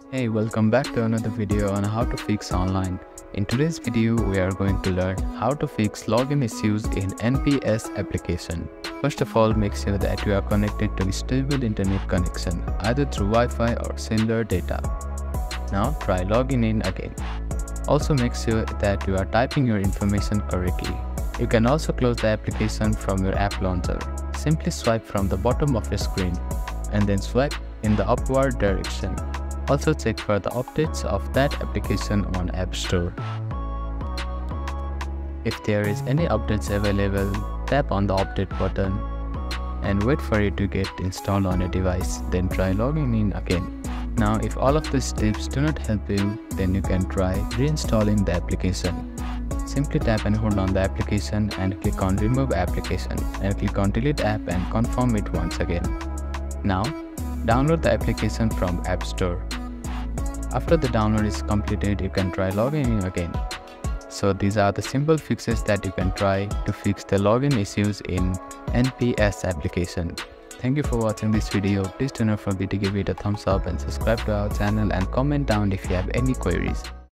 Hey, welcome back to another video on how to fix online. In today's video, we are going to learn how to fix login issues in NPS application. First of all, make sure that you are connected to a stable internet connection, either through Wi-Fi or cellular data. Now try logging in again. Also make sure that you are typing your information correctly. You can also close the application from your app launcher. Simply swipe from the bottom of your screen and then swipe in the upward direction. Also check for the updates of that application on App Store. If there is any updates available, tap on the update button and wait for it to get installed on your device, then try logging in again. Now if all of these steps do not help you, then you can try reinstalling the application. Simply tap and hold on the application and click on remove application and click on delete app and confirm it once again. Now download the application from App Store. After the download is completed, you can try logging in again. So these are the simple fixes that you can try to fix the login issues in NPS application. Thank you for watching this video. Please do not forget to give it a thumbs up and subscribe to our channel and comment down if you have any queries.